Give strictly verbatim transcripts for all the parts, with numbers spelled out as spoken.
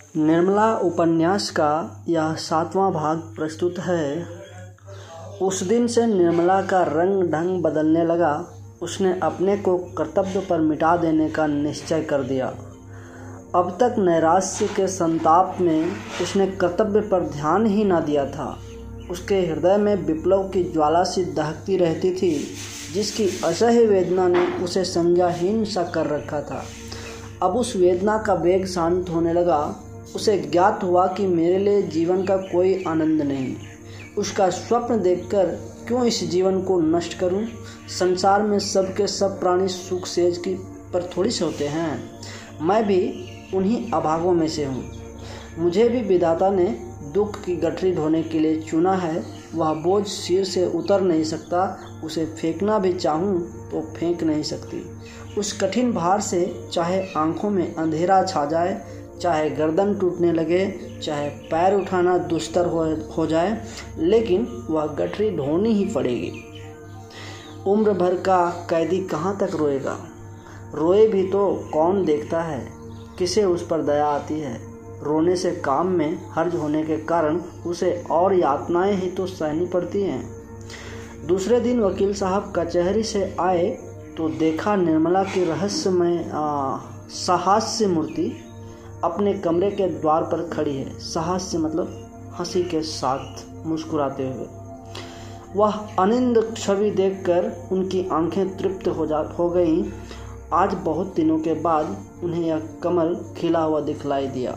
निर्मला उपन्यास का यह सातवां भाग प्रस्तुत है। उस दिन से निर्मला का रंग ढंग बदलने लगा। उसने अपने को कर्तव्य पर मिटा देने का निश्चय कर दिया। अब तक नैराश्य के संताप में उसने कर्तव्य पर ध्यान ही ना दिया था। उसके हृदय में विप्लव की ज्वाला सी दहकती रहती थी, जिसकी असह्य वेदना ने उसे संज्ञाहीन सा कर रखा था। अब उस वेदना का वेग शांत होने लगा। उसे ज्ञात हुआ कि मेरे लिए जीवन का कोई आनंद नहीं। उसका स्वप्न देखकर क्यों इस जीवन को नष्ट करूं? संसार में सब के सब प्राणी सुख सेज की पर थोड़ी से होते हैं। मैं भी उन्हीं अभागों में से हूँ। मुझे भी विधाता ने दुख की गठरी ढोने के लिए चुना है। वह बोझ सिर से उतर नहीं सकता। उसे फेंकना भी चाहूँ तो फेंक नहीं सकती। उस कठिन भार से चाहे आंखों में अंधेरा छा जाए, चाहे गर्दन टूटने लगे, चाहे पैर उठाना दुस्तर हो हो जाए, लेकिन वह गठरी ढोनी ही पड़ेगी। उम्र भर का कैदी कहाँ तक रोएगा? रोए भी तो कौन देखता है? किसे उस पर दया आती है? रोने से काम में हर्ज होने के कारण उसे और यातनाएं ही तो सहनी पड़ती हैं। दूसरे दिन वकील साहब कचहरी से आए तो देखा निर्मला की रहस्यमय साहस्य मूर्ति अपने कमरे के द्वार पर खड़ी है। साहस्य मतलब हंसी के साथ मुस्कुराते हुए। वह अनिंद छवि देखकर उनकी आंखें तृप्त हो जा हो गईं। आज बहुत दिनों के बाद उन्हें यह कमल खिला हुआ दिखलाई दिया।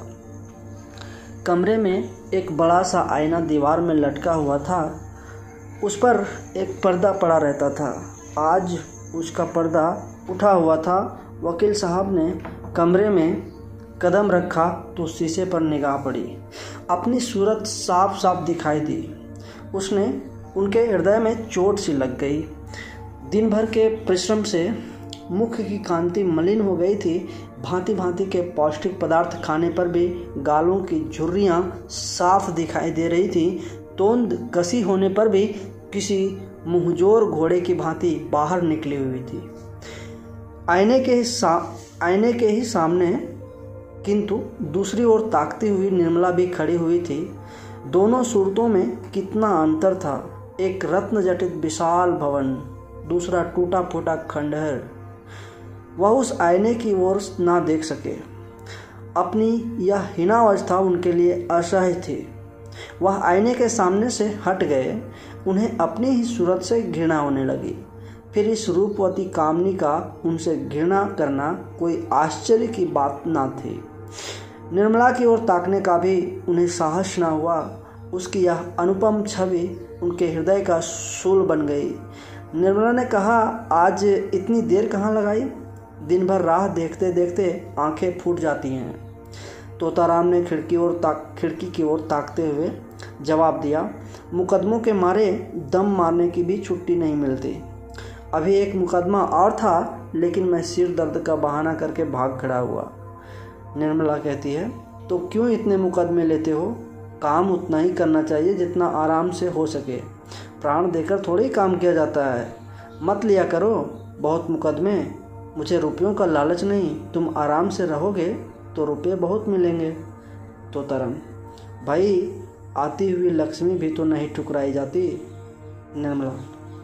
कमरे में एक बड़ा सा आईना दीवार में लटका हुआ था। उस पर एक पर्दा पड़ा रहता था। आज उसका पर्दा उठा हुआ था। वकील साहब ने कमरे में कदम रखा तो शीशे पर निगाह पड़ी। अपनी सूरत साफ साफ दिखाई दी। उसने उनके हृदय में चोट सी लग गई। दिन भर के परिश्रम से मुख की कांति मलिन हो गई थी। भांति भांति के पौष्टिक पदार्थ खाने पर भी गालों की झुर्रियाँ साफ दिखाई दे रही थी। तोंद कसी होने पर भी किसी मुंहजोर घोड़े की भांति बाहर निकली हुई थी। आईने के ही सा आईने के ही सामने किंतु दूसरी ओर ताकती हुई निर्मला भी खड़ी हुई थी। दोनों सूरतों में कितना अंतर था। एक रत्न जटित विशाल भवन, दूसरा टूटा फूटा खंडहर। वह उस आईने की ओर ना देख सके। अपनी यह हीनावस्था उनके लिए असह्य थी। वह आईने के सामने से हट गए। उन्हें अपनी ही सूरत से घृणा होने लगी। फिर इस रूपवती कामनी का उनसे घृणा करना कोई आश्चर्य की बात ना थी। निर्मला की ओर ताकने का भी उन्हें साहस ना हुआ। उसकी यह अनुपम छवि उनके हृदय का शूल बन गई। निर्मला ने कहा, आज इतनी देर कहाँ लगाई? दिन भर राह देखते देखते आंखें फूट जाती हैं। तोताराम ने खिड़की ओर ताक खिड़की की ओर ताकते हुए जवाब दिया, मुकदमों के मारे दम मारने की भी छुट्टी नहीं मिलती। अभी एक मुकदमा और था, लेकिन मैं सिर दर्द का बहाना करके भाग खड़ा हुआ। निर्मला कहती है, तो क्यों इतने मुकदमे लेते हो? काम उतना ही करना चाहिए जितना आराम से हो सके। प्राण देकर थोड़ी काम किया जाता है। मत लिया करो बहुत मुकदमे। मुझे रुपयों का लालच नहीं। तुम आराम से रहोगे तो रुपये बहुत मिलेंगे। तोताराम, भाई आती हुई लक्ष्मी भी तो नहीं ठुकराई जाती। निर्मला,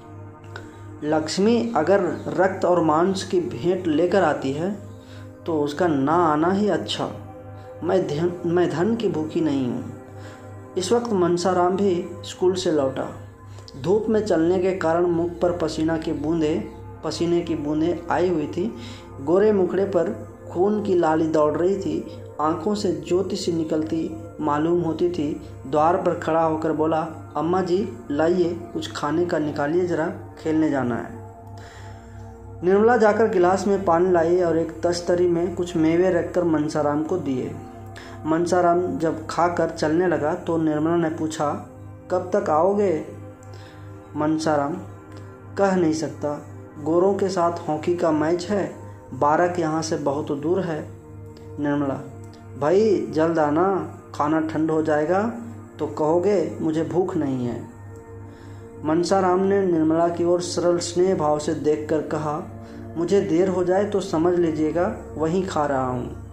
लक्ष्मी अगर रक्त और मांस की भेंट लेकर आती है तो उसका ना आना ही अच्छा। मैं धन मैं धन की भूखी नहीं हूँ। इस वक्त मनसाराम भी स्कूल से लौटा। धूप में चलने के कारण मुख पर पसीना की बूंदें पसीने की बूंदें आई हुई थी। गोरे मुखड़े पर खून की लाली दौड़ रही थी। आंखों से ज्योति सी निकलती मालूम होती थी। द्वार पर खड़ा होकर बोला, अम्मा जी लाइए, कुछ खाने का निकालिए, जरा खेलने जाना है। निर्मला जाकर गिलास में पानी लाई और एक तस्तरी में कुछ मेवे रखकर मनसाराम को दिए। मनसाराम जब खाकर चलने लगा तो निर्मला ने पूछा, कब तक आओगे? मनसाराम, कह नहीं सकता। गोरों के साथ हॉकी का मैच है। बारक यहाँ से बहुत दूर है। निर्मला, भाई जल्द आना, खाना ठंड हो जाएगा तो कहोगे मुझे भूख नहीं है। मनसाराम ने निर्मला की ओर सरल स्नेह भाव से देखकर कहा, मुझे देर हो जाए तो समझ लीजिएगा, वहीं खा रहा हूँ।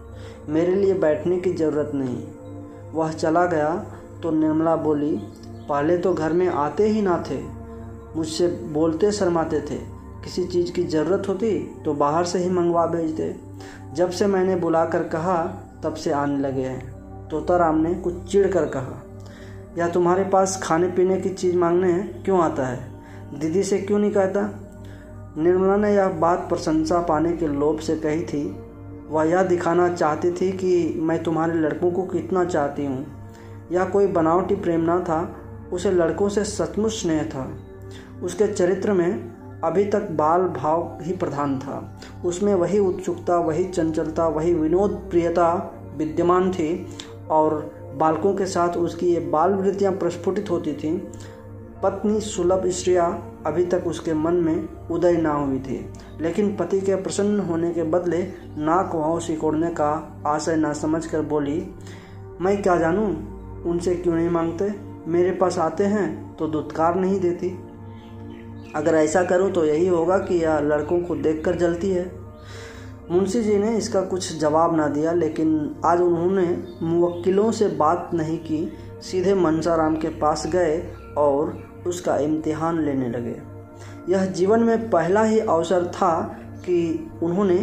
मेरे लिए बैठने की ज़रूरत नहीं। वह चला गया तो निर्मला बोली, पहले तो घर में आते ही ना थे, मुझसे बोलते शर्माते थे, किसी चीज़ की ज़रूरत होती तो बाहर से ही मंगवा भेजते। जब से मैंने बुलाकर कहा तब से आने लगे हैं। तोताराम ने कुछ चिढ़ कर कहा, या तुम्हारे पास खाने पीने की चीज़ मांगने क्यों आता है? दीदी से क्यों नहीं कहता? निर्मला ने यह बात प्रशंसा पाने के लोभ से कही थी। वह यह दिखाना चाहती थी कि मैं तुम्हारे लड़कों को कितना चाहती हूँ। यह कोई बनावटी प्रेम न था, उसे लड़कों से सचमुच स्नेह था। उसके चरित्र में अभी तक बाल भाव ही प्रधान था। उसमें वही उत्सुकता, वही चंचलता, वही विनोद प्रियता विद्यमान थी और बालकों के साथ उसकी ये बाल वृत्तियाँ प्रस्फुटित होती थीं। पत्नी सुलभ स्त्रियाँ अभी तक उसके मन में उदय ना हुई थी, लेकिन पति के प्रसन्न होने के बदले नाक वाव सिकोड़ने का आशय ना समझकर बोली, मैं क्या जानूं, उनसे क्यों नहीं मांगते? मेरे पास आते हैं तो दुत्कार नहीं देती। अगर ऐसा करूं तो यही होगा कि यह लड़कों को देखकर जलती है। मुंशी जी ने इसका कुछ जवाब ना दिया, लेकिन आज उन्होंने मुवक्किलों से बात नहीं की, सीधे मनसाराम के पास गए और उसका इम्तिहान लेने लगे। यह जीवन में पहला ही अवसर था कि उन्होंने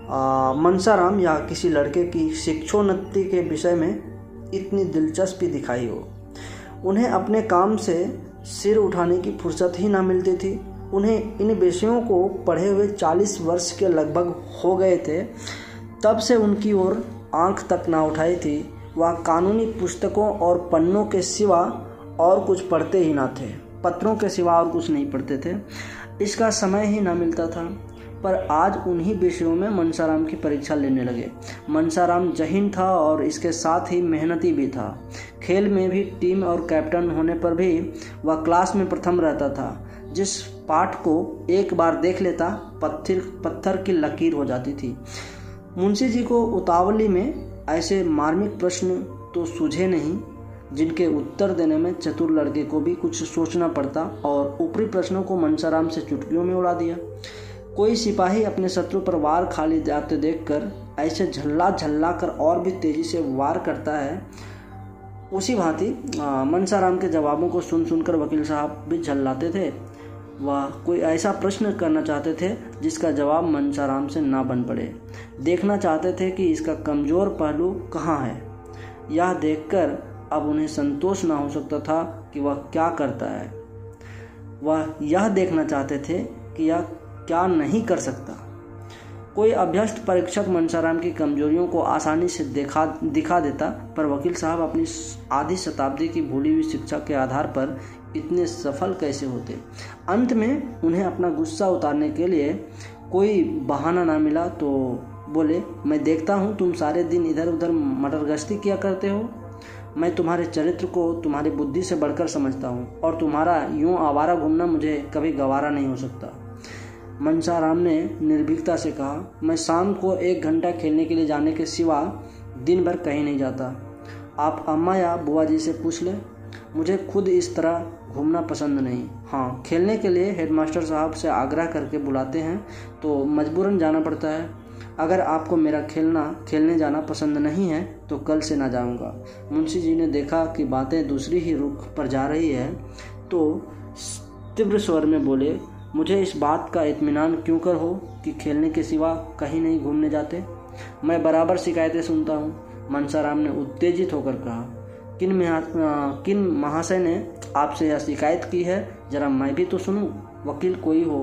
मनसाराम या किसी लड़के की शिक्षोन्नति के विषय में इतनी दिलचस्पी दिखाई हो। उन्हें अपने काम से सिर उठाने की फुर्सत ही ना मिलती थी। उन्हें इन विषयों को पढ़े हुए चालीस वर्ष के लगभग हो गए थे। तब से उनकी ओर आंख तक ना उठाई थी। वह कानूनी पुस्तकों और पन्नों के सिवा और कुछ पढ़ते ही ना थे। पत्रों के सिवा और कुछ नहीं पढ़ते थे। इसका समय ही ना मिलता था। पर आज उन्हीं विषयों में मनसाराम की परीक्षा लेने लगे। मनसाराम जहीन था और इसके साथ ही मेहनती भी था। खेल में भी टीम और कैप्टन होने पर भी वह क्लास में प्रथम रहता था। जिस पाठ को एक बार देख लेता, पत्थर पत्थर की लकीर हो जाती थी। मुंशी जी को उतावली में ऐसे मार्मिक प्रश्न तो सूझे नहीं, जिनके उत्तर देने में चतुर लड़के को भी कुछ सोचना पड़ता, और ऊपरी प्रश्नों को मनसाराम से चुटकियों में उड़ा दिया। कोई सिपाही अपने शत्रु पर वार खाली जाते देखकर ऐसे झल्ला झल्ला कर और भी तेजी से वार करता है, उसी भांति मनसाराम के जवाबों को सुन सुनकर वकील साहब भी झल्लाते थे। वह कोई ऐसा प्रश्न करना चाहते थे जिसका जवाब मनसाराम से ना बन पड़े। देखना चाहते थे कि इसका कमज़ोर पहलू कहाँ है। यह देखकर अब उन्हें संतोष ना हो सकता था कि वह क्या करता है। वह यह देखना चाहते थे कि यह क्या नहीं कर सकता। कोई अभ्यस्त परीक्षक मनसाराम की कमजोरियों को आसानी से देखा दिखा देता, पर वकील साहब अपनी आधी शताब्दी की भूली हुई शिक्षा के आधार पर इतने सफल कैसे होते। अंत में उन्हें अपना गुस्सा उतारने के लिए कोई बहाना ना मिला तो बोले, मैं देखता हूँ तुम सारे दिन इधर उधर मटर गश्ती किया करते हो। मैं तुम्हारे चरित्र को तुम्हारी बुद्धि से बढ़कर समझता हूँ, और तुम्हारा यूं आवारा घूमना मुझे कभी गवारा नहीं हो सकता। मनसाराम ने निर्भीकता से कहा, मैं शाम को एक घंटा खेलने के लिए जाने के सिवा दिन भर कहीं नहीं जाता। आप अम्मा या बुआ जी से पूछ लें, मुझे खुद इस तरह घूमना पसंद नहीं। हाँ, खेलने के लिए हेडमास्टर साहब से आग्रह करके बुलाते हैं तो मजबूरन जाना पड़ता है। अगर आपको मेरा खेलना खेलने जाना पसंद नहीं है तो कल से ना जाऊंगा। मुंशी जी ने देखा कि बातें दूसरी ही रुख पर जा रही है तो तीव्र स्वर में बोले, मुझे इस बात का इत्मीनान क्यों कर हो कि खेलने के सिवा कहीं नहीं घूमने जाते? मैं बराबर शिकायतें सुनता हूँ। मनसाराम ने उत्तेजित होकर कहा, किन में किन महाशय ने आपसे यह शिकायत की है, जरा मैं भी तो सुनूं। वकील कोई हो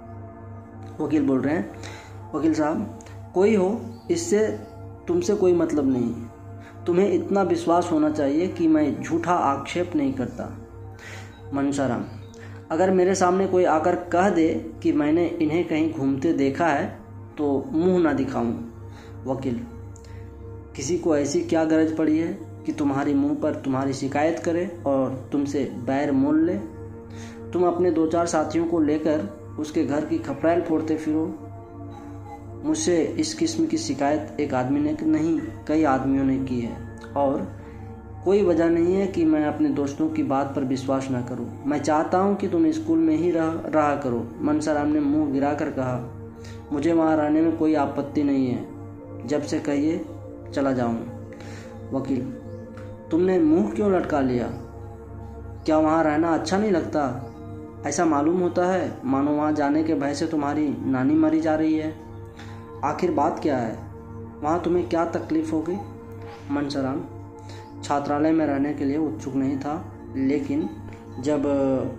वकील बोल रहे हैं, वकील साहब कोई हो, इससे तुमसे कोई मतलब नहीं। तुम्हें इतना विश्वास होना चाहिए कि मैं झूठा आक्षेप नहीं करता। मनसाराम, अगर मेरे सामने कोई आकर कह दे कि मैंने इन्हें कहीं घूमते देखा है तो मुंह ना दिखाऊं। वकील, किसी को ऐसी क्या गरज पड़ी है कि तुम्हारी मुंह पर तुम्हारी शिकायत करे और तुमसे बैर मोल ले? तुम अपने दो चार साथियों को लेकर उसके घर की खपरैल फोड़ते फिरो। मुझसे इस किस्म की शिकायत एक आदमी ने नहीं, कई आदमियों ने की है, और कोई वजह नहीं है कि मैं अपने दोस्तों की बात पर विश्वास ना करूं। मैं चाहता हूं कि तुम स्कूल में ही रह रहा करो। मनसाराम ने मुंह गिराकर कहा, मुझे वहां रहने में कोई आपत्ति नहीं है। जब से कहिए चला जाऊँ। वकील, तुमने मुंह क्यों लटका लिया? क्या वहाँ रहना अच्छा नहीं लगता? ऐसा मालूम होता है मानो वहाँ जाने के भय से तुम्हारी नानी मरी जा रही है। आखिर बात क्या है? वहाँ तुम्हें क्या तकलीफ़ होगी? मनसराम छात्रालय में रहने के लिए उत्सुक नहीं था, लेकिन जब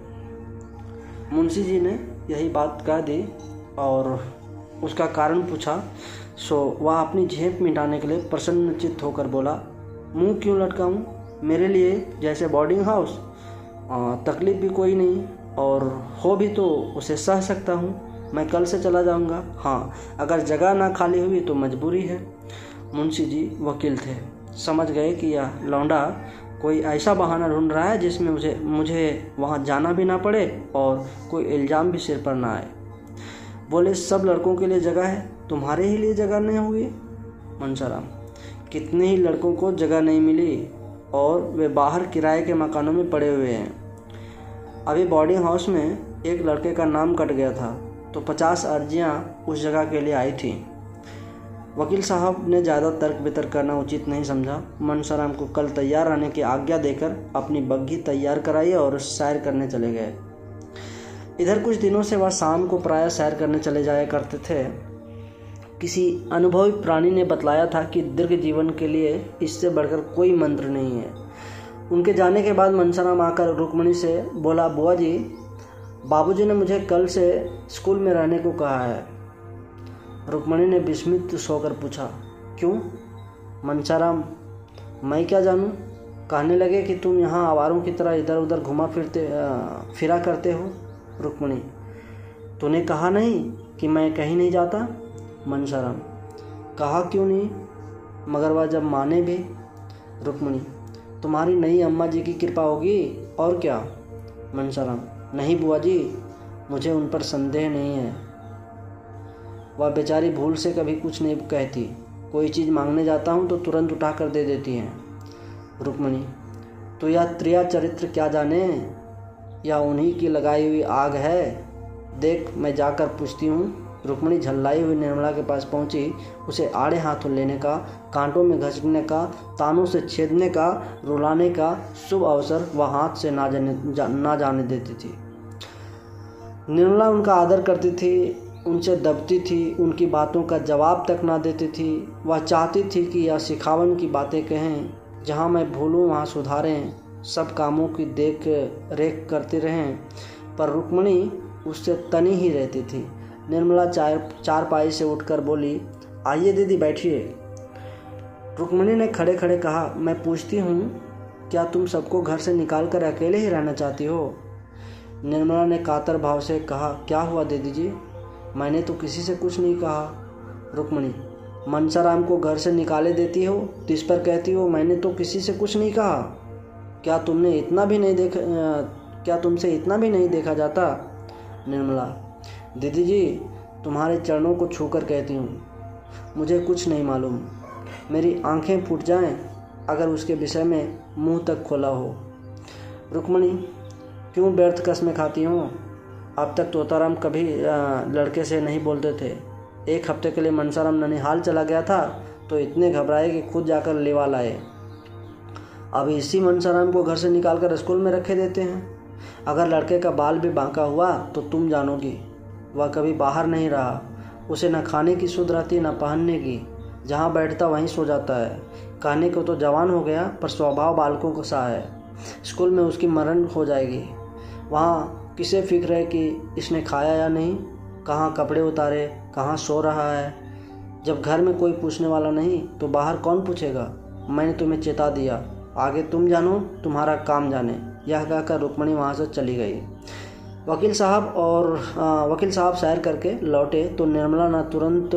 मुंशी जी ने यही बात कह दी और उसका कारण पूछा, सो वह अपनी झेप मिटाने के लिए प्रसन्नचित्त होकर बोला, मुंह क्यों लटकाऊं? मेरे लिए जैसे बोर्डिंग हाउस, तकलीफ़ भी कोई नहीं, और हो भी तो उसे सह सकता हूँ। मैं कल से चला जाऊँगा। हाँ, अगर जगह ना खाली हुई तो मजबूरी है। मुंशी जी वकील थे, समझ गए कि यह लौंडा कोई ऐसा बहाना ढूंढ रहा है जिसमें मुझे मुझे वहाँ जाना भी ना पड़े और कोई इल्ज़ाम भी सिर पर ना आए। बोले, सब लड़कों के लिए जगह है, तुम्हारे ही लिए जगह नहीं होगी? मनसाराम, कितने ही लड़कों को जगह नहीं मिली और वे बाहर किराए के मकानों में पड़े हुए हैं। अभी बोर्डिंग हाउस में एक लड़के का नाम कट गया था तो पचास अर्जियां उस जगह के लिए आई थीं। वकील साहब ने ज़्यादा तर्क वितर्क करना उचित नहीं समझा। मनसाराम को कल तैयार रहने की आज्ञा देकर अपनी बग्घी तैयार कराई और सैर करने चले गए। इधर कुछ दिनों से वह शाम को प्रायः सैर करने चले जाया करते थे। किसी अनुभवी प्राणी ने बतलाया था कि दीर्घ जीवन के लिए इससे बढ़कर कोई मंत्र नहीं है। उनके जाने के बाद मनसाराम आकर रुक्मणी से बोला, बुआ जी, बाबूजी ने मुझे कल से स्कूल में रहने को कहा है। रुक्मणी ने विस्मित होकर पूछा, क्यों? मनसाराम, मैं क्या जानूं? कहने लगे कि तुम यहाँ आवारों की तरह इधर उधर घुमा फिरते फिरा करते हो। रुक्मणी, तूने कहा नहीं कि मैं कहीं नहीं जाता? मनसाराम, कहा क्यों नहीं, मगर वह जब माने भी। रुक्मणी, तुम्हारी नई अम्मा जी की कृपा होगी, और क्या? मनसाराम, नहीं बुआ जी, मुझे उन पर संदेह नहीं है। वह बेचारी भूल से कभी कुछ नहीं कहती। कोई चीज़ मांगने जाता हूँ तो तुरंत उठा कर दे देती हैं। रुक्मणी, तो यह त्रिया चरित्र क्या जाने, या उन्हीं की लगाई हुई आग है? देख, मैं जाकर पूछती हूँ। रुक्मणी झल्लाई हुई निर्मला के पास पहुंची। उसे आड़े हाथों लेने का, कांटों में घसीटने का, तानों से छेदने का, रुलाने का शुभ अवसर वह हाथ से ना जाने जा, ना जाने देती थी। निर्मला उनका आदर करती थी, उनसे दबती थी, उनकी बातों का जवाब तक ना देती थी। वह चाहती थी कि यह सिखावन की बातें कहें, जहाँ मैं भूलूँ वहाँ सुधारें, सब कामों की देख रेख करते रहें, पर रुक्मणी उससे तनी ही रहती थी। निर्मला चार चारपाई से उठकर बोली, आइए दीदी, बैठिए। रुक्मणी ने खड़े खड़े कहा, मैं पूछती हूँ, क्या तुम सबको घर से निकाल कर अकेले ही रहना चाहती हो? निर्मला ने कातर भाव से कहा, क्या हुआ दीदी जी? मैंने तो किसी से कुछ नहीं कहा। रुक्मणी, मनसाराम को घर से निकाले देती हो, तिस पर कहती हो मैंने तो किसी से कुछ नहीं कहा। क्या तुमने इतना भी नहीं देखा क्या तुमसे इतना भी नहीं देखा जाता? निर्मला, दीदी जी, तुम्हारे चरणों को छूकर कहती हूँ, मुझे कुछ नहीं मालूम। मेरी आंखें फूट जाएं अगर उसके विषय में मुंह तक खोला हो। रुक्मणी, क्यों व्यर्थ कसमें खाती हो? अब तक तोताराम कभी लड़के से नहीं बोलते थे। एक हफ्ते के लिए मनसाराम ननिहाल चला गया था तो इतने घबराए कि खुद जाकर लेवा लाए। अब इसी मनसाराम को घर से निकालकर स्कूल में रखे देते हैं। अगर लड़के का बाल भी बांका हुआ तो तुम जानोगी। वह कभी बाहर नहीं रहा, उसे न खाने की सुध रहती न पहनने की। जहाँ बैठता वहीं सो जाता है। कहने को तो जवान हो गया पर स्वभाव बालकों को सा है। स्कूल में उसकी मरण हो जाएगी। वहाँ किसे फिक्र है कि इसने खाया या नहीं, कहाँ कपड़े उतारे, कहाँ सो रहा है। जब घर में कोई पूछने वाला नहीं तो बाहर कौन पूछेगा? मैंने तुम्हें चेता दिया, आगे तुम जानो, तुम्हारा काम जाने। यह कहकर रुक्मणी वहाँ से चली गई। वकील साहब और आ, वकील साहब सैर करके लौटे तो निर्मला ने तुरंत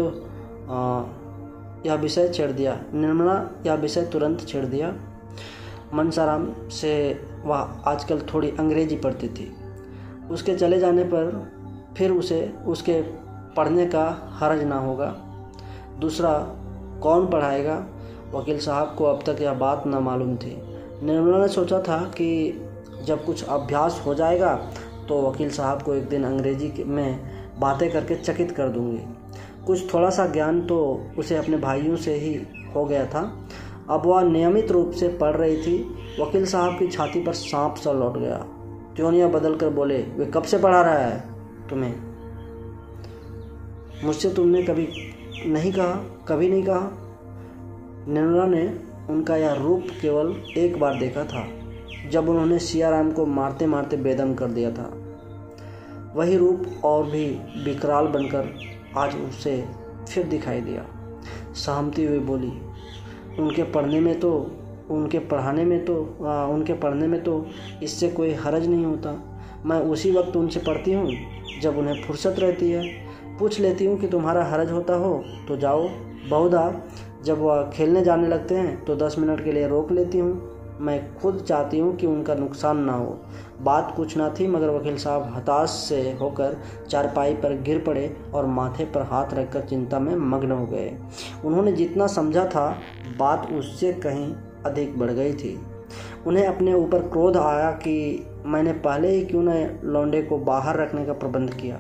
यह विषय छेड़ दिया निर्मला यह विषय तुरंत छेड़ दिया। मनसाराम से वह आजकल थोड़ी अंग्रेजी पढ़ती थी। उसके चले जाने पर फिर उसे उसके पढ़ने का हर्ज ना होगा। दूसरा, कौन पढ़ाएगा? वकील साहब को अब तक यह बात ना मालूम थी। निर्मला ने सोचा था कि जब कुछ अभ्यास हो जाएगा तो वकील साहब को एक दिन अंग्रेजी में बातें करके चकित कर दूंगी। कुछ थोड़ा सा ज्ञान तो उसे अपने भाइयों से ही हो गया था। अब वह नियमित रूप से पढ़ रही थी। वकील साहब की छाती पर सांप सा लौट गया। त्योनिया बदल कर बोले, वे कब से पढ़ा रहा है तुम्हें? मुझसे तुमने कभी नहीं कहा, कभी नहीं कहा। निर्मला ने उनका यह रूप केवल एक बार देखा था, जब उन्होंने सियाराम को मारते मारते बेदम कर दिया था। वही रूप और भी विकराल बनकर आज उसे फिर दिखाई दिया। सहमती हुई बोली, उनके पढ़ने में तो उनके पढ़ाने में तो आ, उनके पढ़ने में तो इससे कोई हर्ज नहीं होता। मैं उसी वक्त उनसे पढ़ती हूँ जब उन्हें फुर्सत रहती है। पूछ लेती हूँ कि तुम्हारा हर्ज होता हो तो जाओ। बहुधा जब वह खेलने जाने लगते हैं तो दस मिनट के लिए रोक लेती हूँ। मैं खुद चाहती हूँ कि उनका नुकसान ना हो। बात कुछ ना थी, मगर वकील साहब हताश से होकर चारपाई पर गिर पड़े और माथे पर हाथ रखकर चिंता में मग्न हो गए। उन्होंने जितना समझा था, बात उससे कहीं अधिक बढ़ गई थी। उन्हें अपने ऊपर क्रोध आया कि मैंने पहले ही क्यों न लौंडे को बाहर रखने का प्रबंध किया।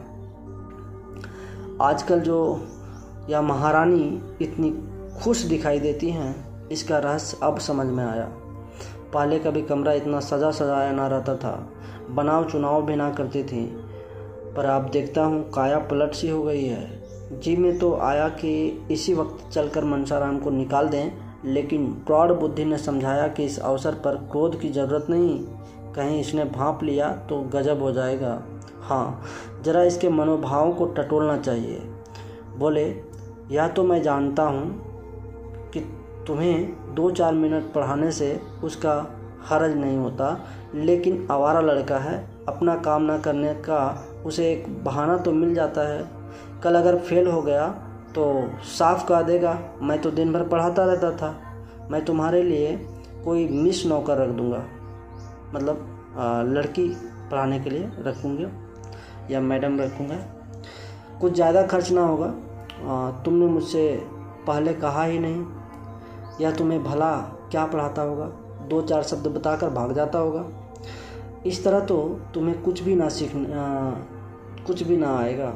आजकल जो यह महारानी इतनी खुश दिखाई देती हैं, इसका रहस्य अब समझ में आया। पहले कभी कमरा इतना सजा सजाया ना रहता था, बनाव चुनाव भी ना करती थी, पर अब देखता हूँ काया पलट सी हो गई है। जी में तो आया कि इसी वक्त चलकर मनसाराम को निकाल दें, लेकिन प्रौढ़ बुद्धि ने समझाया कि इस अवसर पर क्रोध की ज़रूरत नहीं, कहीं इसने भांप लिया तो गजब हो जाएगा। हाँ, जरा इसके मनोभावों को टटोलना चाहिए। बोले, यह तो मैं जानता हूँ कि तुम्हें दो चार मिनट पढ़ाने से उसका हर्ज नहीं होता, लेकिन आवारा लड़का है, अपना काम ना करने का उसे एक बहाना तो मिल जाता है। कल अगर फेल हो गया तो साफ कह देगा, मैं तो दिन भर पढ़ाता रहता था। मैं तुम्हारे लिए कोई मिस नौकर रख दूँगा, मतलब आ, लड़की पढ़ाने के लिए रखूँगी या मैडम रखूँगा। कुछ ज़्यादा खर्च ना होगा। आ, तुमने मुझसे पहले कहा ही नहीं, या तुम्हें भला क्या पढ़ाता होगा, दो चार शब्द बताकर भाग जाता होगा। इस तरह तो तुम्हें कुछ भी ना सीखना कुछ भी ना आएगा।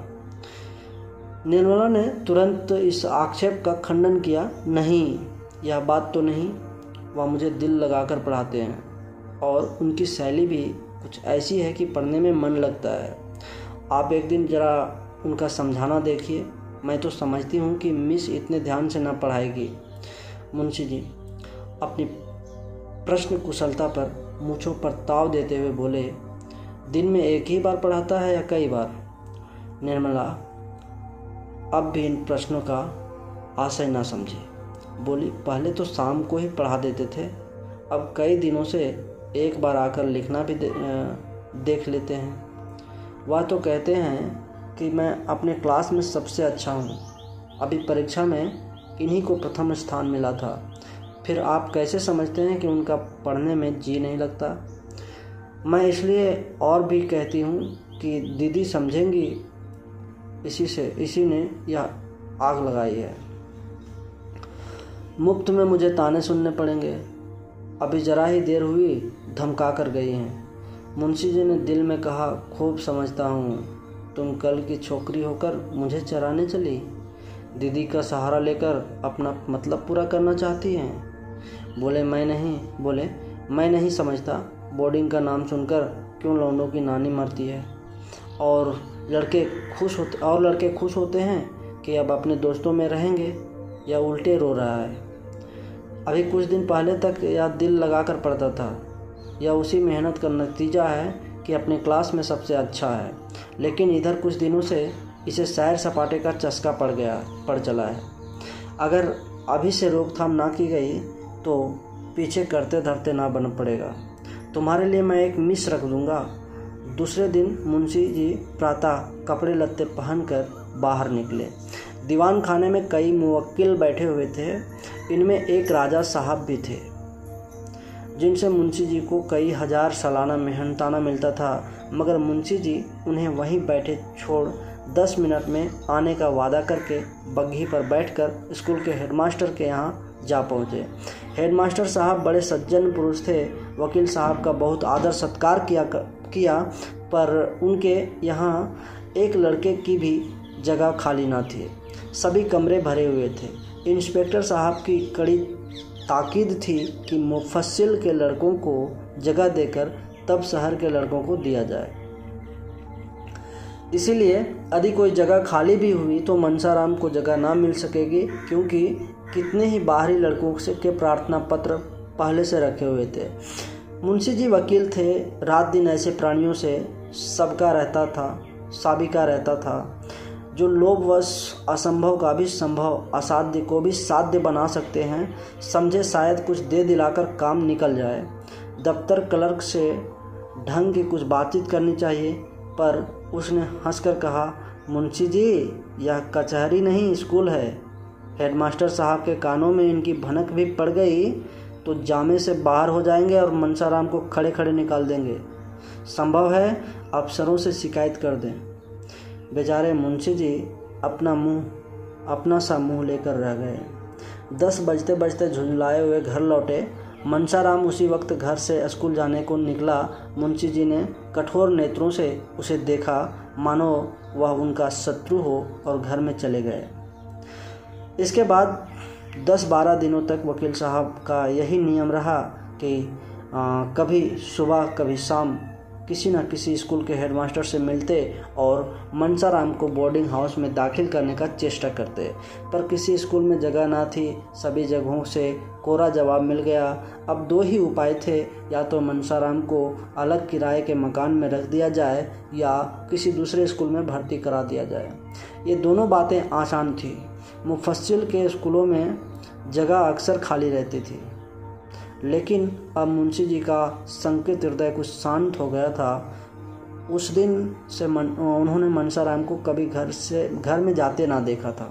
निर्मला ने तुरंत इस आक्षेप का खंडन किया। नहीं, यह बात तो नहीं। वह मुझे दिल लगाकर पढ़ाते हैं और उनकी शैली भी कुछ ऐसी है कि पढ़ने में मन लगता है। आप एक दिन ज़रा उनका समझाना देखिए। मैं तो समझती हूँ कि मिस इतने ध्यान से ना पढ़ाएगी। मुंशी जी अपनी प्रश्न कुशलता पर मूँछों पर ताव देते हुए बोले, दिन में एक ही बार पढ़ाता है या कई बार? निर्मला अब भी इन प्रश्नों का आशय ना समझी। बोली, पहले तो शाम को ही पढ़ा देते थे, अब कई दिनों से एक बार आकर लिखना भी दे, देख लेते हैं। वह तो कहते हैं कि मैं अपने क्लास में सबसे अच्छा हूँ। अभी परीक्षा में इन्हीं को प्रथम स्थान मिला था। फिर आप कैसे समझते हैं कि उनका पढ़ने में जी नहीं लगता? मैं इसलिए और भी कहती हूँ कि दीदी समझेंगी, इसी से इसी ने यह आग लगाई है। मुफ्त में मुझे ताने सुनने पड़ेंगे। अभी जरा ही देर हुई धमका कर गई हैं। मुंशी जी ने दिल में कहा, खूब समझता हूँ, तुम कल की छोकरी होकर मुझे चराने चली, दीदी का सहारा लेकर अपना मतलब पूरा करना चाहती हैं। बोले मैं नहीं बोले मैं नहीं समझता, बोर्डिंग का नाम सुनकर क्यों लौंडों की नानी मरती है, और लड़के खुश होते और लड़के खुश होते हैं कि अब अपने दोस्तों में रहेंगे, या उल्टे रो रहा है। अभी कुछ दिन पहले तक यह दिल लगाकर पढ़ता था। यह उसी मेहनत का नतीजा है कि अपने क्लास में सबसे अच्छा है, लेकिन इधर कुछ दिनों से इसे सैर सपाटे का चस्का पड़ गया पड़ चला है। अगर अभी से रोकथाम ना की गई तो पीछे करते धरते ना बन पड़ेगा। तुम्हारे लिए मैं एक मिस रख दूंगा। दूसरे दिन मुंशी जी प्रातः कपड़े लत्ते पहनकर बाहर निकले। दीवान खाने में कई मुवक्किल बैठे हुए थे। इनमें एक राजा साहब भी थे, जिनसे मुंशी जी को कई हजार सालाना मेहनताना मिलता था, मगर मुंशी जी उन्हें वहीं बैठे छोड़ दस मिनट में आने का वादा करके बग्घी पर बैठकर स्कूल के हेडमास्टर के यहाँ जा पहुँचे। हेडमास्टर साहब बड़े सज्जन पुरुष थे। वकील साहब का बहुत आदर सत्कार किया किया पर उनके यहाँ एक लड़के की भी जगह खाली ना थी। सभी कमरे भरे हुए थे। इंस्पेक्टर साहब की कड़ी ताकीद थी कि मुफस्सिल के लड़कों को जगह देकर तब शहर के लड़कों को दिया जाए। इसीलिए यदि कोई जगह खाली भी हुई तो मनसाराम को जगह ना मिल सकेगी, क्योंकि कितने ही बाहरी लड़कों से के प्रार्थना पत्र पहले से रखे हुए थे। मुंशी जी वकील थे। रात दिन ऐसे प्राणियों से सबका रहता था साबिका रहता था, जो लोभवश असंभव का भी संभव, असाध्य को भी साध्य बना सकते हैं। समझे शायद कुछ दे दिलाकर काम निकल जाए। दफ्तर क्लर्क से ढंग की कुछ बातचीत करनी चाहिए, पर उसने हंसकर कहा, मुंशी जी यह कचहरी नहीं स्कूल है। हेडमास्टर साहब के कानों में इनकी भनक भी पड़ गई तो जामे से बाहर हो जाएंगे और मनसाराम को खड़े खड़े निकाल देंगे। संभव है अफसरों से शिकायत कर दें। बेचारे मुंशी जी अपना मुंह अपना सा मुंह लेकर रह गए। दस बजते बजते झुंझलाए हुए घर लौटे। मनसाराम उसी वक्त घर से स्कूल जाने को निकला। मुंशी जी ने कठोर नेत्रों से उसे देखा, मानो वह उनका शत्रु हो, और घर में चले गए। इसके बाद दस बारह दिनों तक वकील साहब का यही नियम रहा कि आ, कभी सुबह कभी शाम किसी न किसी स्कूल के हेडमास्टर से मिलते और मनसाराम को बोर्डिंग हाउस में दाखिल करने का चेष्टा करते, पर किसी स्कूल में जगह ना थी। सभी जगहों से कोरा जवाब मिल गया। अब दो ही उपाय थे, या तो मनसाराम को अलग किराए के मकान में रख दिया जाए या किसी दूसरे स्कूल में भर्ती करा दिया जाए। ये दोनों बातें आसान थी। मुफस्सिल के स्कूलों में जगह अक्सर खाली रहती थी, लेकिन अब मुंशी जी का संकित हृदय कुछ शांत हो गया था। उस दिन से मन, उन्होंने मनसाराम को कभी घर से घर में जाते ना देखा था।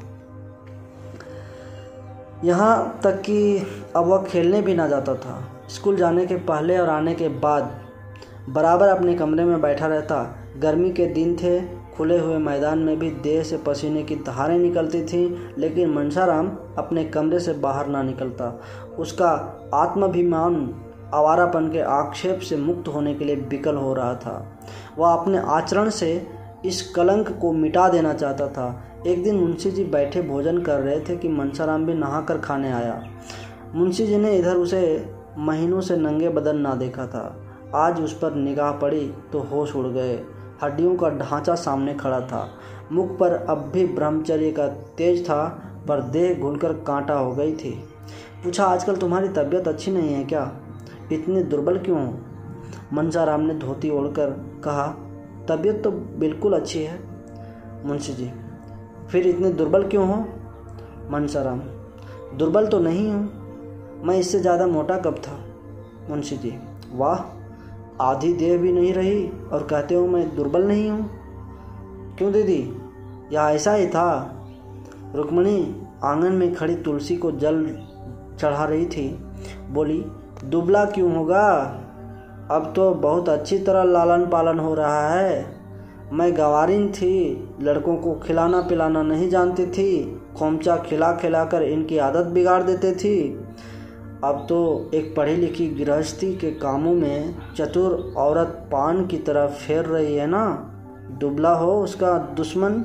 यहाँ तक कि अब वह खेलने भी ना जाता था। स्कूल जाने के पहले और आने के बाद बराबर अपने कमरे में बैठा रहता। गर्मी के दिन थे, खुले हुए मैदान में भी देह से पसीने की धारें निकलती थीं, लेकिन मनसाराम अपने कमरे से बाहर ना निकलता। उसका आत्माभिमान आवारापन के आक्षेप से मुक्त होने के लिए विकल हो रहा था। वह अपने आचरण से इस कलंक को मिटा देना चाहता था। एक दिन मुंशी जी बैठे भोजन कर रहे थे कि मनसाराम भी नहाकर खाने आया। मुंशी जी ने इधर उसे महीनों से नंगे बदन ना देखा था। आज उस पर निगाह पड़ी तो होश उड़ गए। हड्डियों का ढांचा सामने खड़ा था। मुख पर अब भी ब्रह्मचर्य का तेज था, पर देह घुलकर कांटा हो गई थी। पूछा, आजकल तुम्हारी तबीयत अच्छी नहीं है क्या? इतने दुर्बल क्यों हो? मनसाराम ने धोती ओढ़कर कहा, तबीयत तो बिल्कुल अच्छी है। मुंशी जी, फिर इतने दुर्बल क्यों हो? मनसाराम, दुर्बल तो नहीं हूँ, मैं इससे ज़्यादा मोटा कब था। मुंशी जी, वाह, आधी देह भी नहीं रही और कहते हो मैं दुर्बल नहीं हूँ। क्यों दीदी, यह ऐसा ही था। रुक्मणी आंगन में खड़ी तुलसी को जल चढ़ा रही थी, बोली, दुबला क्यों होगा, अब तो बहुत अच्छी तरह लालन पालन हो रहा है। मैं गवारीन थी, लड़कों को खिलाना पिलाना नहीं जानती थी, खोमचा खिला खिला कर इनकी आदत बिगाड़ देते थी। अब तो एक पढ़ी लिखी गृहस्थी के कामों में चतुर औरत पान की तरह फेर रही है ना। दुबला हो उसका दुश्मन।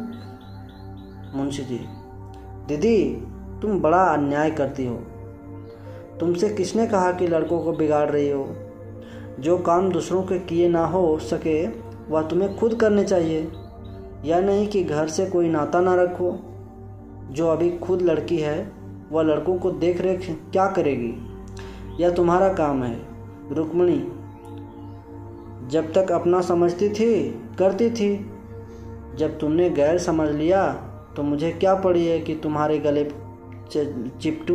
मुंशी जी, दीदी तुम बड़ा अन्याय करती हो। तुमसे किसने कहा कि लड़कों को बिगाड़ रही हो? जो काम दूसरों के किए ना हो सके वह तुम्हें खुद करने चाहिए, या नहीं कि घर से कोई नाता ना रखो। जो अभी खुद लड़की है वह लड़कों को देख रेख क्या करेगी? यह तुम्हारा काम है। रुक्मणी जब तक अपना समझती थी करती थी, जब तुमने गैर समझ लिया तो मुझे क्या पड़ी है कि तुम्हारे गले चिपटूं।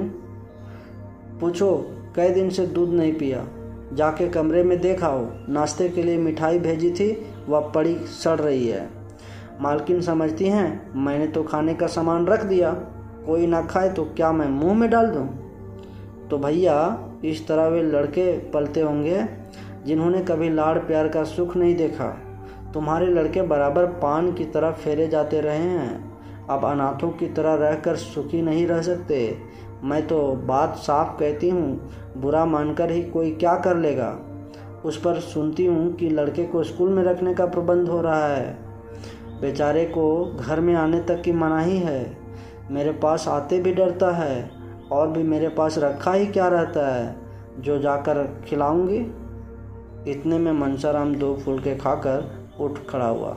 पूछो, कई दिन से दूध नहीं पिया, जाके कमरे में देखा हो, नाश्ते के लिए मिठाई भेजी थी, वह पड़ी सड़ रही है। मालकिन समझती हैं मैंने तो खाने का सामान रख दिया, कोई ना खाए तो क्या मैं मुंह में डाल दूं? तो भैया इस तरह वे लड़के पलते होंगे जिन्होंने कभी लाड़ प्यार का सुख नहीं देखा। तुम्हारे लड़के बराबर पान की तरह फेरे जाते रहे हैं, अब अनाथों की तरह रहकर सुखी नहीं रह सकते। मैं तो बात साफ कहती हूँ, बुरा मानकर ही कोई क्या कर लेगा। उस पर सुनती हूँ कि लड़के को स्कूल में रखने का प्रबंध हो रहा है। बेचारे को घर में आने तक की मनाही है। मेरे पास आते भी डरता है, और भी मेरे पास रखा ही क्या रहता है जो जाकर खिलाऊंगी। इतने में मनसाराम दो फुलके खाकर उठ खड़ा हुआ।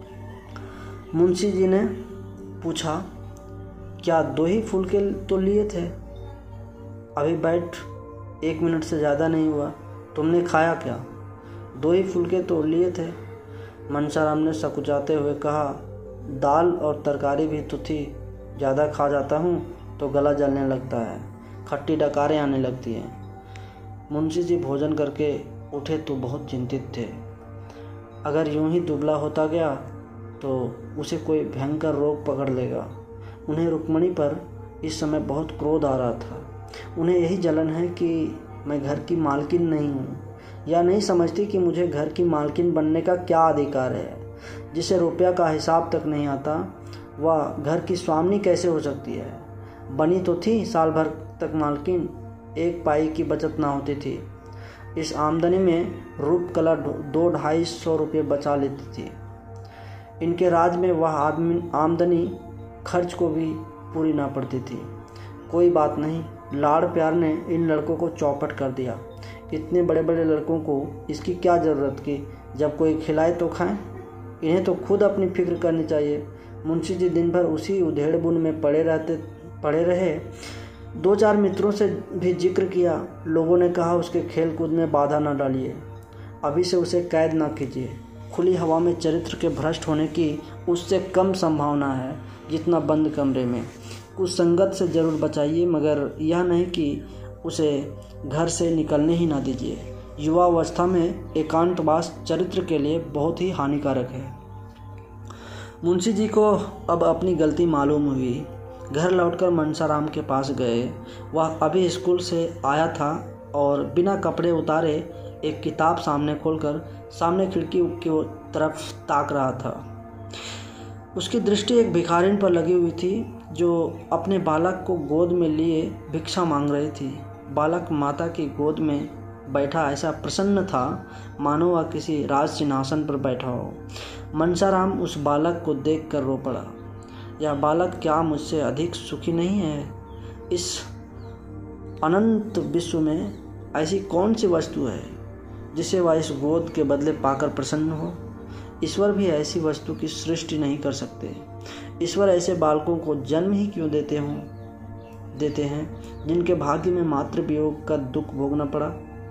मुंशी जी ने पूछा, क्या दो ही फुलके तो लिए थे? अभी बैठ, एक मिनट से ज़्यादा नहीं हुआ, तुमने खाया क्या? दो ही फुलके तो लिए थे। मनसाराम ने सकुचाते हुए कहा, दाल और तरकारी भी तो थी, ज़्यादा खा जाता हूँ तो गला जलने लगता है, खट्टी डकारें आने लगती हैं। मुंशी जी भोजन करके उठे तो बहुत चिंतित थे। अगर यूं ही दुबला होता गया तो उसे कोई भयंकर रोग पकड़ लेगा। उन्हें रुक्मणी पर इस समय बहुत क्रोध आ रहा था। उन्हें यही जलन है कि मैं घर की मालकिन नहीं हूँ, या नहीं समझती कि मुझे घर की मालकिन बनने का क्या अधिकार है। जिसे रुपया का हिसाब तक नहीं आता वह घर की स्वामिनी कैसे हो सकती है? बनी तो थी साल भर तक मालकिन, एक पाई की बचत ना होती थी। इस आमदनी में रूप कला दो ढाई सौ रुपये बचा लेती थी। इनके राज में वह आदमी आमदनी खर्च को भी पूरी ना पड़ती थी। कोई बात नहीं, लाड़ प्यार ने इन लड़कों को चौपट कर दिया। इतने बड़े बड़े लड़कों को इसकी क्या ज़रूरत कि जब कोई खिलाए तो खाएं। इन्हें तो खुद अपनी फिक्र करनी चाहिए। मुंशी जी दिन भर उसी उधेड़ बुन में पड़े रहते पड़े रहे। दो चार मित्रों से भी जिक्र किया। लोगों ने कहा उसके खेल कूद में बाधा न डालिए, अभी से उसे कैद न कीजिए। खुली हवा में चरित्र के भ्रष्ट होने की उससे कम संभावना है जितना बंद कमरे में। कुछ संगत से ज़रूर बचाइए, मगर यह नहीं कि उसे घर से निकलने ही ना दीजिए। युवावस्था में एकांतवास चरित्र के लिए बहुत ही हानिकारक है। मुंशी जी को अब अपनी गलती मालूम हुई। घर लौटकर मनसाराम के पास गए। वह अभी स्कूल से आया था और बिना कपड़े उतारे एक किताब सामने खोलकर सामने खिड़की की तरफ ताक रहा था। उसकी दृष्टि एक भिखारिन पर लगी हुई थी जो अपने बालक को गोद में लिए भिक्षा मांग रही थी। बालक माता की गोद में बैठा ऐसा प्रसन्न था मानो वह किसी राज सिंहासन पर बैठा हो। मनसाराम उस बालक को देखकर रो पड़ा। यह बालक क्या मुझसे अधिक सुखी नहीं है? इस अनंत विश्व में ऐसी कौन सी वस्तु है जिसे वह इस गोद के बदले पाकर प्रसन्न हो? ईश्वर भी ऐसी वस्तु की सृष्टि नहीं कर सकते। ईश्वर ऐसे बालकों को जन्म ही क्यों देते हों देते हैं जिनके भाग्य में मातृ वियोग का दुख भोगना पड़ा।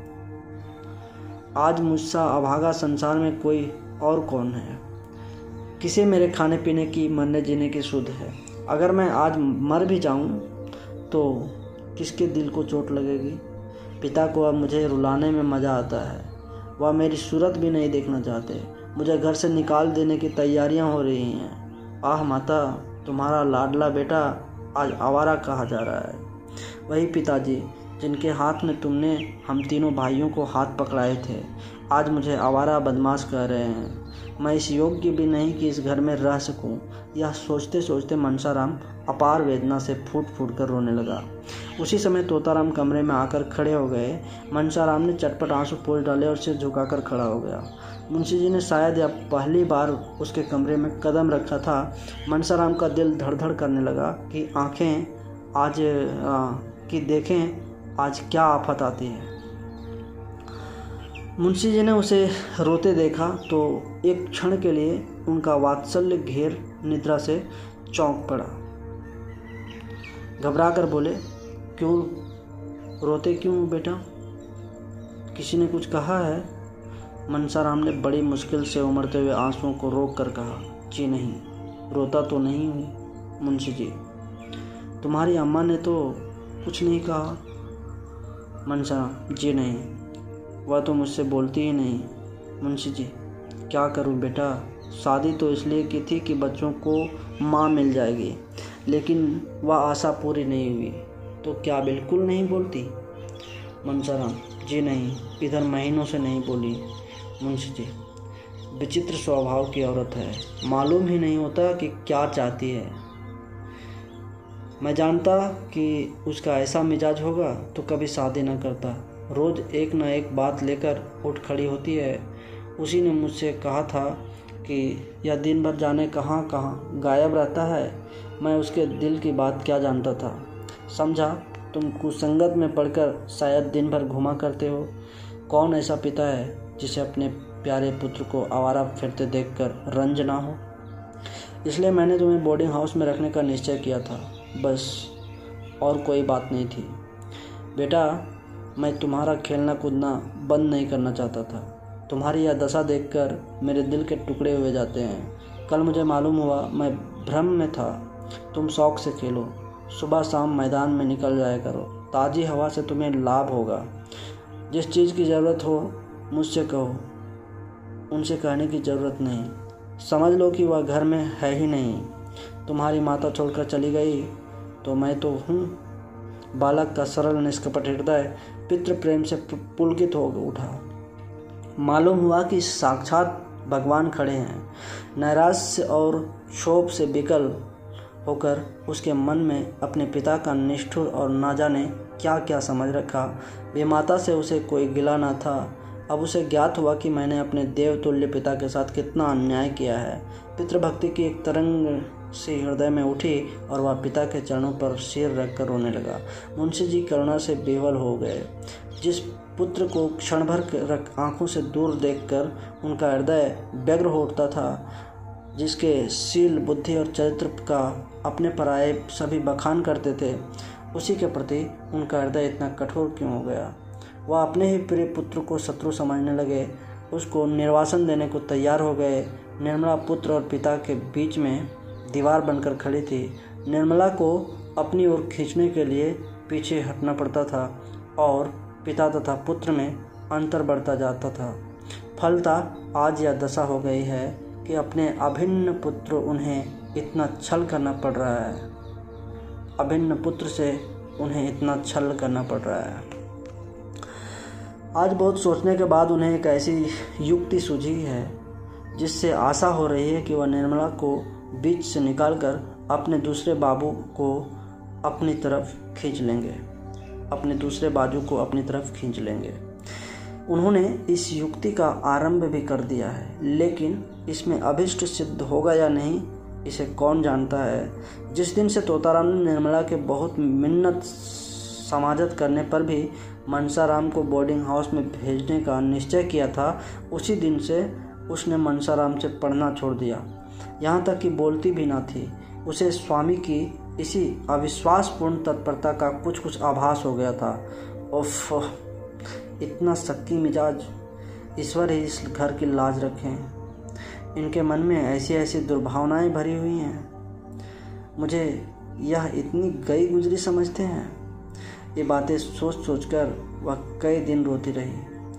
आज मुझसा अभागा संसार में कोई और कौन है? किसे मेरे खाने पीने की मरने जीने की सुध है? अगर मैं आज मर भी जाऊं तो किसके दिल को चोट लगेगी? पिता को अब मुझे रुलाने में मज़ा आता है। वह मेरी सूरत भी नहीं देखना चाहते। मुझे घर से निकाल देने की तैयारियां हो रही हैं। आह माता, तुम्हारा लाडला बेटा आज आवारा कहा जा रहा है। वही पिताजी जिनके हाथ में तुमने हम तीनों भाइयों को हाथ पकड़ाए थे, आज मुझे आवारा बदमाश कह रहे हैं। मैं इस योग्य भी नहीं कि इस घर में रह सकूं। यह सोचते सोचते मनसाराम अपार वेदना से फूट फूट कर रोने लगा। उसी समय तोताराम कमरे में आकर खड़े हो गए। मनसाराम ने चटपट आंसू पोंछ डाले और सिर झुकाकर खड़ा हो गया। मुंशी जी ने शायद यह पहली बार उसके कमरे में कदम रखा था। मनसाराम का दिल धड़ धड़ करने लगा कि आंखें आज आ, कि देखें आज क्या आफत आती है। मुंशी जी ने उसे रोते देखा तो एक क्षण के लिए उनका वात्सल्य घेर निद्रा से चौंक पड़ा। घबरा कर बोले, क्यों रोते क्यों बेटा? किसी ने कुछ कहा है? मनसाराम ने बड़ी मुश्किल से उमड़ते हुए आंसुओं को रोक कर कहा, जी नहीं, रोता तो नहीं हूँ मुंशी जी। तुम्हारी अम्मा ने तो कुछ नहीं कहा? मनसाराम, जी नहीं, वह तो मुझसे बोलती ही नहीं। मुंशी जी, क्या करूं बेटा, शादी तो इसलिए की थी कि बच्चों को माँ मिल जाएगी, लेकिन वह आशा पूरी नहीं हुई। तो क्या बिल्कुल नहीं बोलती? मनसाराम, जी नहीं, इधर महीनों से नहीं बोली। मुंशी जी, विचित्र स्वभाव की औरत है, मालूम ही नहीं होता कि क्या चाहती है। मैं जानता कि उसका ऐसा मिजाज होगा तो कभी शादी न करता। रोज़ एक न एक बात लेकर उठ खड़ी होती है। उसी ने मुझसे कहा था कि यह दिन भर जाने कहाँ कहाँ गायब रहता है। मैं उसके दिल की बात क्या जानता था। समझा तुम कुसंगत में पढ़कर शायद दिन भर घुमा करते हो। कौन ऐसा पिता है जिसे अपने प्यारे पुत्र को आवारा फिरते देखकर रंज ना हो। इसलिए मैंने तुम्हें बोर्डिंग हाउस में रखने का निश्चय किया था, बस, और कोई बात नहीं थी। बेटा, मैं तुम्हारा खेलना कूदना बंद नहीं करना चाहता था। तुम्हारी यह दशा देखकर मेरे दिल के टुकड़े हुए जाते हैं। कल मुझे मालूम हुआ मैं भ्रम में था। तुम शौक से खेलो, सुबह शाम मैदान में निकल जाया करो। ताज़ी हवा से तुम्हें लाभ होगा। जिस चीज़ की ज़रूरत हो मुझसे कहो, उनसे कहने की ज़रूरत नहीं। समझ लो कि वह घर में है ही नहीं। तुम्हारी माता छोड़कर चली गई तो मैं तो हूँ। बालक का सरल निष्कपट हृदय पितृ प्रेम से पुलकित हो उठा। मालूम हुआ कि साक्षात भगवान खड़े हैं। नैराश्य और क्षोभ से विकल होकर उसके मन में अपने पिता का निष्ठुर और ना जाने क्या क्या समझ रखा बेमाता से उसे कोई गिला न था। अब उसे ज्ञात हुआ कि मैंने अपने देवतुल्य पिता के साथ कितना अन्याय किया है। पितृभक्ति की एक तरंग से हृदय में उठी और वह पिता के चरणों पर सिर रखकर रोने लगा। मुंशी जी करुणा से बेवल हो गए। जिस पुत्र को क्षण भर आंखों से दूर देखकर उनका हृदय व्यग्र हो उठता था, जिसके शील, बुद्धि और चरित्र का अपने पराये सभी बखान करते थे, उसी के प्रति उनका हृदय इतना कठोर क्यों हो गया। वह अपने ही प्रिय पुत्र को शत्रु समझने लगे, उसको निर्वासन देने को तैयार हो गए। निर्मला पुत्र और पिता के बीच में दीवार बनकर खड़ी थी। निर्मला को अपनी ओर खींचने के लिए पीछे हटना पड़ता था और पिता तथा पुत्र में अंतर बढ़ता जाता था। फलतः आज यह दशा हो गई है कि अपने अभिन्न पुत्र उन्हें इतना छल करना पड़ रहा है अभिन्न पुत्र से उन्हें इतना छल करना पड़ रहा है। आज बहुत सोचने के बाद उन्हें एक ऐसी युक्ति सूझी है जिससे आशा हो रही है कि वह निर्मला को बीच से निकालकर अपने दूसरे बाबू को अपनी तरफ खींच लेंगे अपने दूसरे बाजू को अपनी तरफ खींच लेंगे। उन्होंने इस युक्ति का आरंभ भी कर दिया है, लेकिन इसमें अभिष्ट सिद्ध होगा या नहीं इसे कौन जानता है। जिस दिन से तोताराम ने निर्मला के बहुत मिन्नत समाजत करने पर भी मनसाराम को बोर्डिंग हाउस में भेजने का निश्चय किया था, उसी दिन से उसने मनसाराम से पढ़ना छोड़ दिया। यहाँ तक कि बोलती भी ना थी। उसे स्वामी की इसी अविश्वासपूर्ण तत्परता का कुछ कुछ आभास हो गया था। उफ, इतना सक्की मिजाज, ईश्वर ही इस घर की लाज रखें। इनके मन में ऐसी ऐसी दुर्भावनाएं भरी हुई हैं। मुझे यह इतनी गई गुजरी समझते हैं। ये बातें सोच सोचकर वह कई दिन रोती रही।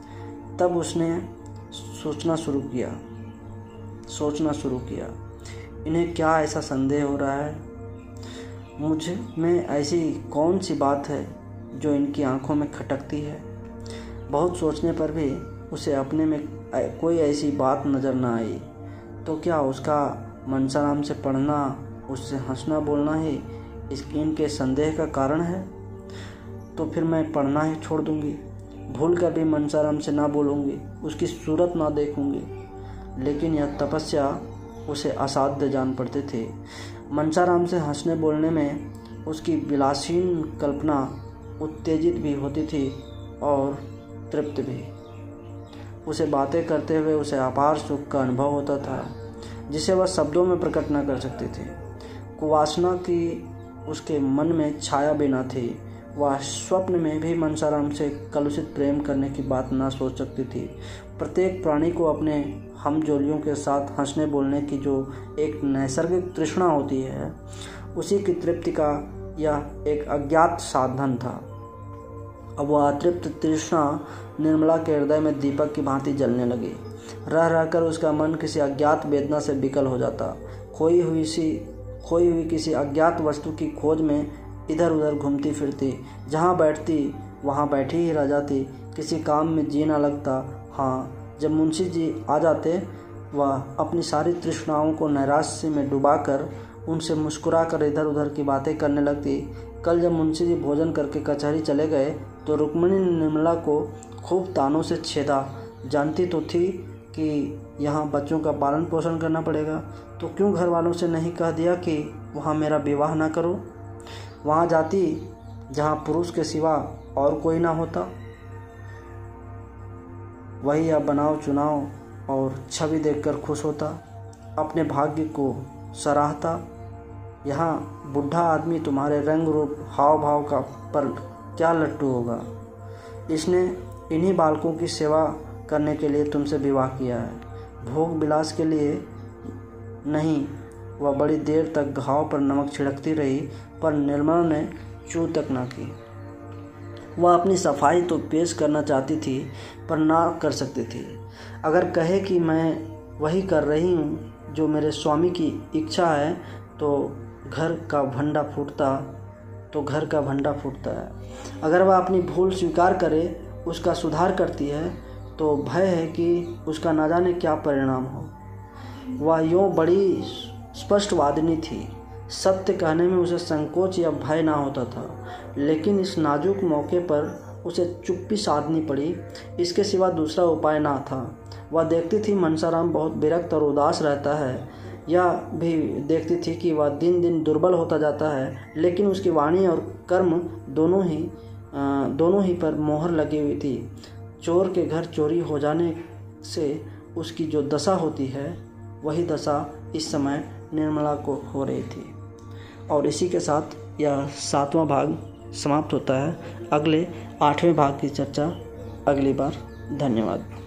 तब उसने सोचना शुरू किया सोचना शुरू किया इन्हें क्या ऐसा संदेह हो रहा है। मुझ में ऐसी कौन सी बात है जो इनकी आंखों में खटकती है। बहुत सोचने पर भी उसे अपने में कोई ऐसी बात नज़र न आई। तो क्या उसका मनसाराम से पढ़ना, उससे हंसना बोलना ही इसकी इनके संदेह का कारण है। तो फिर मैं पढ़ना ही छोड़ दूंगी, भूल कर भी मनसाराम से ना बोलूँगी, उसकी सूरत ना देखूंगी। लेकिन यह तपस्या उसे असाध्य जान पड़ती थी। मनसाराम से हंसने बोलने में उसकी विलासीन कल्पना उत्तेजित भी होती थी और तृप्त भी। उसे बातें करते हुए उसे अपार सुख का अनुभव होता था जिसे वह शब्दों में प्रकट न कर सकती थी। कुवासना की उसके मन में छाया भी न थी। वह स्वप्न में भी मनसाराम से कलुषित प्रेम करने की बात ना सोच सकती थी। प्रत्येक प्राणी को अपने हमजोलियों के साथ हंसने बोलने की जो एक नैसर्गिक तृष्णा होती है, उसी की तृप्ति का यह एक अज्ञात साधन था। अब वह अतृप्त तृष्णा निर्मला के हृदय में दीपक की भांति जलने लगी। रह रहकर उसका मन किसी अज्ञात वेदना से विकल हो जाता। खोई हुई सी खोई हुई किसी अज्ञात वस्तु की खोज में इधर उधर घूमती फिरती, जहाँ बैठती वहाँ बैठी ही रह जाती। किसी काम में जी ना लगता। हाँ, जब मुंशी जी आ जाते, वह अपनी सारी तृष्णाओं को नैराश्य में डुबाकर उनसे मुस्कुरा कर इधर उधर की बातें करने लगती। कल जब मुंशी जी भोजन करके कचहरी चले गए तो रुक्मिणी ने निर्मला को खूब तानों से छेदा। जानती तो थी कि यहाँ बच्चों का पालन पोषण करना पड़ेगा, तो क्यों घर वालों से नहीं कह दिया कि वहाँ मेरा विवाह न करो, वहाँ जाती जहाँ पुरुष के सिवा और कोई ना होता, वही अब बनाव चुनाव और छवि देखकर खुश होता, अपने भाग्य को सराहता। यहाँ बूढ़ा आदमी तुम्हारे रंग रूप हाव भाव का पर क्या लट्टू होगा। इसने इन्हीं बालकों की सेवा करने के लिए तुमसे विवाह किया है, भोग विलास के लिए नहीं। वह बड़ी देर तक घाव पर नमक छिड़कती रही, पर निर्मला ने चू तक न की। वह अपनी सफाई तो पेश करना चाहती थी, पर ना कर सकती थी। अगर कहे कि मैं वही कर रही हूँ जो मेरे स्वामी की इच्छा है, तो घर का भंडा फूटता तो घर का भंडा फूटता है। अगर वह अपनी भूल स्वीकार करे, उसका सुधार करती है, तो भय है कि उसका न जाने क्या परिणाम हो। वह यूँ बड़ी स्पष्टवादिनी थी, सत्य कहने में उसे संकोच या भय ना होता था, लेकिन इस नाजुक मौके पर उसे चुप्पी साधनी पड़ी। इसके सिवा दूसरा उपाय ना था। वह देखती थी मनसाराम बहुत विरक्त और उदास रहता है, यह भी देखती थी कि वह दिन दिन दुर्बल होता जाता है, लेकिन उसकी वाणी और कर्म दोनों ही दोनों ही पर मोहर लगी हुई थी। चोर के घर चोरी हो जाने से उसकी जो दशा होती है, वही दशा इस समय निर्मला को हो रही थी। और इसी के साथ यह सातवां भाग समाप्त होता है। अगले आठवें भाग की चर्चा अगली बार। धन्यवाद।